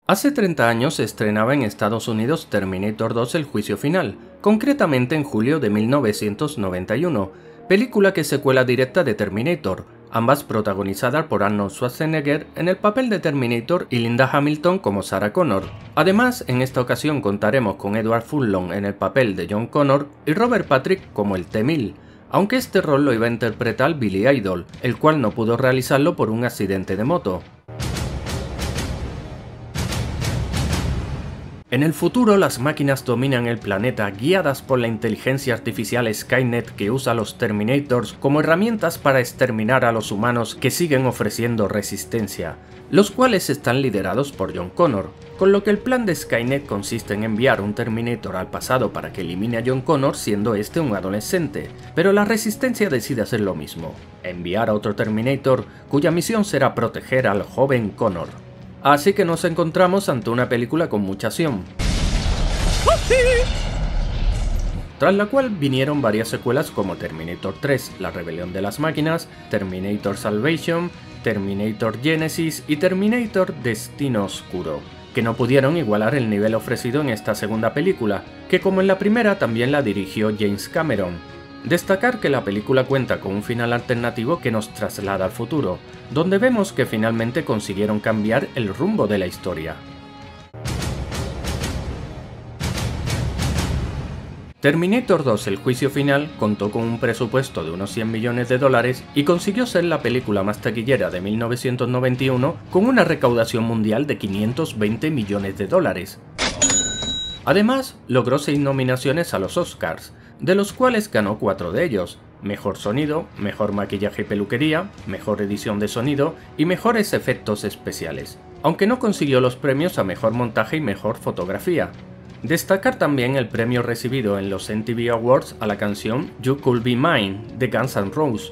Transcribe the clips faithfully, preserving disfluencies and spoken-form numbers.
Hace treinta años se estrenaba en Estados Unidos Terminator dos: El juicio final, concretamente en julio de mil novecientos noventa y uno, película que es secuela directa de Terminator, ambas protagonizadas por Arnold Schwarzenegger en el papel de Terminator y Linda Hamilton como Sarah Connor. Además, en esta ocasión contaremos con Edward Furlong en el papel de John Connor y Robert Patrick como el T mil, aunque este rol lo iba a interpretar Billy Idol, el cual no pudo realizarlo por un accidente de moto. En el futuro, las máquinas dominan el planeta guiadas por la inteligencia artificial Skynet, que usa a los Terminators como herramientas para exterminar a los humanos que siguen ofreciendo resistencia, los cuales están liderados por John Connor, con lo que el plan de Skynet consiste en enviar un Terminator al pasado para que elimine a John Connor siendo este un adolescente, pero la resistencia decide hacer lo mismo, enviar a otro Terminator cuya misión será proteger al joven Connor. Así que nos encontramos ante una película con mucha acción, tras la cual vinieron varias secuelas como Terminator tres, La rebelión de las máquinas, Terminator Salvation, Terminator Genesis y Terminator Destino Oscuro, que no pudieron igualar el nivel ofrecido en esta segunda película, que como en la primera también la dirigió James Cameron. Destacar que la película cuenta con un final alternativo que nos traslada al futuro, donde vemos que finalmente consiguieron cambiar el rumbo de la historia. Terminator dos: El juicio final contó con un presupuesto de unos cien millones de dólares y consiguió ser la película más taquillera de mil novecientos noventa y uno con una recaudación mundial de quinientos veinte millones de dólares. Además, logró seis nominaciones a los Oscars, de los cuales ganó cuatro de ellos: Mejor Sonido, Mejor Maquillaje y Peluquería, Mejor Edición de Sonido y Mejores Efectos Especiales, aunque no consiguió los premios a Mejor Montaje y Mejor Fotografía. Destacar también el premio recibido en los M T V Awards a la canción You Could Be Mine de Guns N' Roses.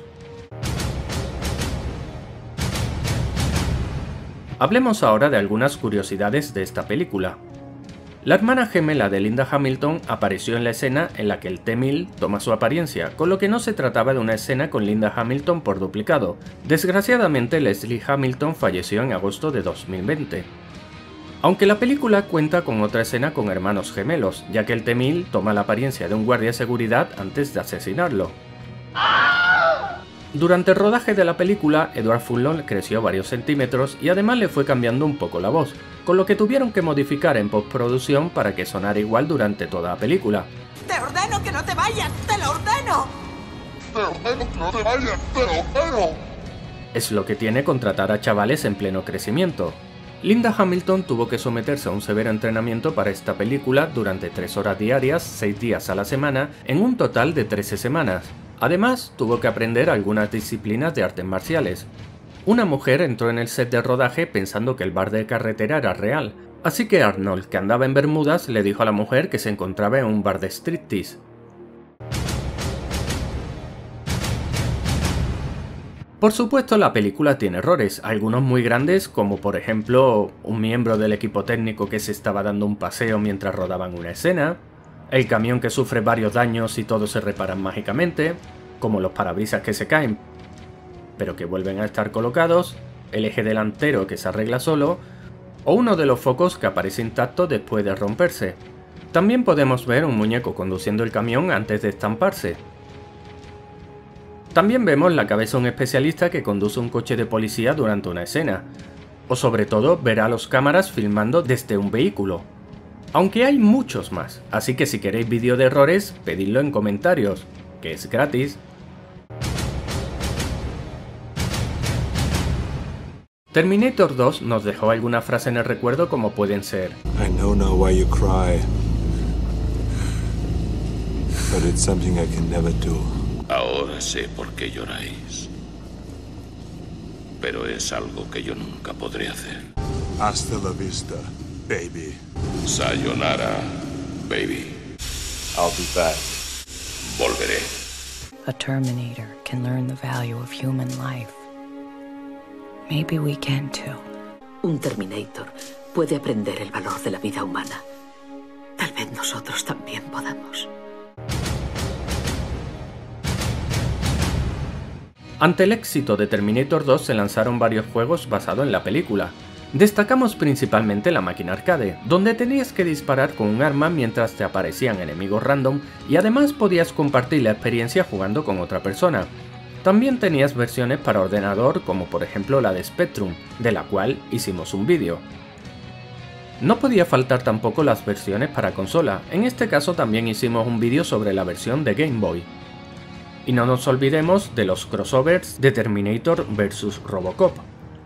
Hablemos ahora de algunas curiosidades de esta película. La hermana gemela de Linda Hamilton apareció en la escena en la que el T mil toma su apariencia, con lo que no se trataba de una escena con Linda Hamilton por duplicado. Desgraciadamente, Leslie Hamilton falleció en agosto de dos mil veinte. Aunque la película cuenta con otra escena con hermanos gemelos, ya que el T mil toma la apariencia de un guardia de seguridad antes de asesinarlo. Durante el rodaje de la película, Edward Furlong creció varios centímetros y además le fue cambiando un poco la voz, con lo que tuvieron que modificar en postproducción para que sonara igual durante toda la película. ¡Te ordeno que no te vayas! ¡Te lo ordeno! ¡Te ordeno que no te vayas! ¡Te lo ordeno! Es lo que tiene contratar a chavales en pleno crecimiento. Linda Hamilton tuvo que someterse a un severo entrenamiento para esta película durante tres horas diarias, seis días a la semana, en un total de trece semanas. Además, tuvo que aprender algunas disciplinas de artes marciales. Una mujer entró en el set de rodaje pensando que el bar de carretera era real, así que Arnold, que andaba en bermudas, le dijo a la mujer que se encontraba en un bar de striptease. Por supuesto, la película tiene errores, algunos muy grandes, como por ejemplo un miembro del equipo técnico que se estaba dando un paseo mientras rodaban una escena, el camión que sufre varios daños y todos se reparan mágicamente, como los parabrisas que se caen pero que vuelven a estar colocados, el eje delantero que se arregla solo, o uno de los focos que aparece intacto después de romperse. También podemos ver un muñeco conduciendo el camión antes de estamparse. También vemos la cabeza de un especialista que conduce un coche de policía durante una escena, o sobre todo ver a los cámaras filmando desde un vehículo. Aunque hay muchos más, así que si queréis vídeo de errores, pedidlo en comentarios, que es gratis. Terminator dos nos dejó alguna frase en el recuerdo como pueden ser: I know now why you cry, but it's something I can never do. Ahora sé por qué lloráis, pero es algo que yo nunca podré hacer. Hasta la vista, baby. Sayonara, baby. I'll be back. Volveré. A Terminator can learn the value of human life. Maybe we can too. Un Terminator puede aprender el valor de la vida humana. Tal vez nosotros también podamos. Ante el éxito de Terminator dos se lanzaron varios juegos basados en la película, Destacamos principalmente la máquina arcade, donde tenías que disparar con un arma mientras te aparecían enemigos random y además podías compartir la experiencia jugando con otra persona. También tenías versiones para ordenador como por ejemplo la de Spectrum, de la cual hicimos un vídeo. No podía faltar tampoco las versiones para consola, en este caso también hicimos un vídeo sobre la versión de Game Boy. Y no nos olvidemos de los crossovers de Terminator versus Robocop.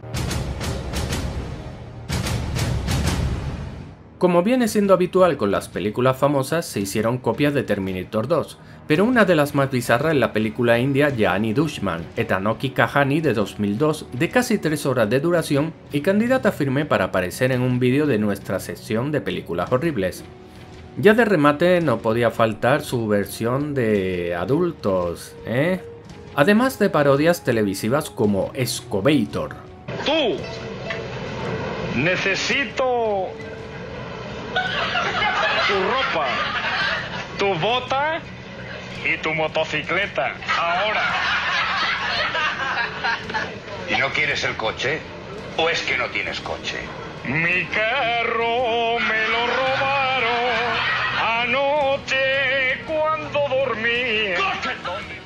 Como viene siendo habitual con las películas famosas, se hicieron copias de Terminator dos, pero una de las más bizarras es la película india Jani Dushman, Etanoki Kahani de dos mil dos, de casi tres horas de duración y candidata firme para aparecer en un vídeo de nuestra sección de películas horribles. Ya de remate no podía faltar su versión de adultos, ¿eh? Además de parodias televisivas como Excavator. ¡Tú! Necesito tu ropa, tu bota y tu motocicleta. Ahora. ¿Y no quieres el coche? ¿O es que no tienes coche? Mi carro me lo robaron anoche cuando dormí. ¿Dónde?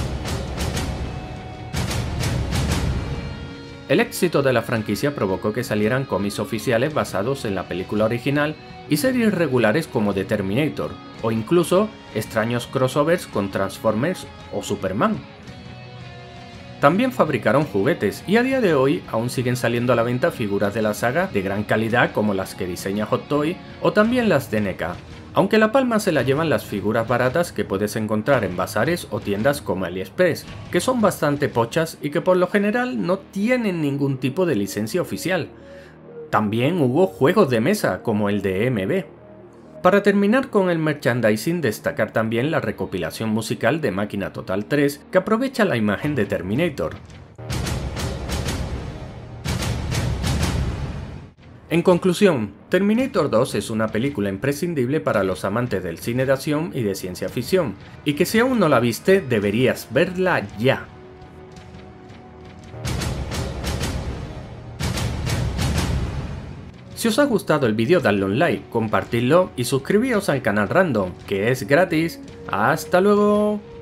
El éxito de la franquicia provocó que salieran cómics oficiales basados en la película original y series regulares como The Terminator, o incluso extraños crossovers con Transformers o Superman. También fabricaron juguetes y a día de hoy aún siguen saliendo a la venta figuras de la saga de gran calidad como las que diseña Hot Toy o también las de N E C A, aunque la palma se la llevan las figuras baratas que puedes encontrar en bazares o tiendas como AliExpress, que son bastante pochas y que por lo general no tienen ningún tipo de licencia oficial. También hubo juegos de mesa como el de E M B. Para terminar con el merchandising, destacar también la recopilación musical de Máquina Total tres que aprovecha la imagen de Terminator. En conclusión, Terminator dos es una película imprescindible para los amantes del cine de acción y de ciencia ficción, y que si aún no la viste deberías verla ya. Si os ha gustado el vídeo dadle un like, compartidlo y suscribíos al canal Random, que es gratis. ¡Hasta luego!